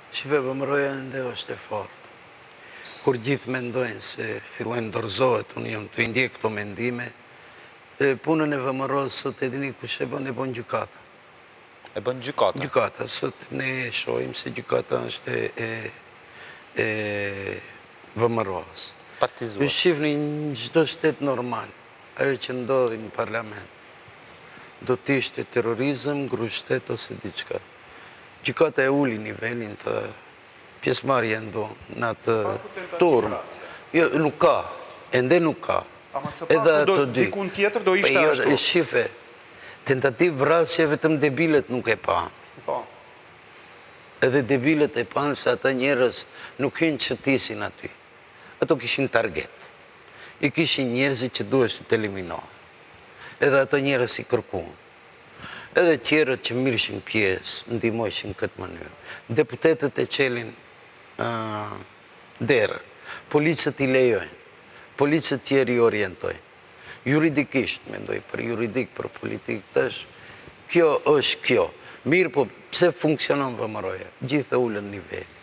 Shive, vëmëroja ende është e fortë. Kur gjithë mendojnë se fillojnë dorëzohet, unë jam të indjek këto mendime, punën e vëmërosë sot e dini kush e bën gjykata. E bën gjykata? Gjykata, sot ne shohim se gjykata është e vëmërosë. Partizuar. Ju shifni në çdo shtet normal, ajo që ndodhi në parlament, do t'ishte terrorizëm, grushtet ose diçka. Gjykata e uli nivelin, thë, pjesëmarrje ndonë në atë turmë. Jo, nuk ka, ende nuk ka. Ama së paku dikun tjetër do ishte ashtu. Shife, tentativë vrasje vetëm debilet nuk e pa. Po. Edhe debilet e panë se ata njerës nuk hynë që tisin aty. Ato kishin target. I kishin njerëzit që duheshtë të eliminohen. Edhe ata njerës i kërkuan. Edhe tjerët që mirshin pjesë, ndihmojshin këtë mënyrë. Deputetët e qelin derën. Policët i lejojnë. Policët tjerë i orientojnë. Juridikisht, mendoj, për juridik, për politik, tash, kjo është kjo. Mirë, po pse funksionon vëmëroja? Gjithë e ullën nivel.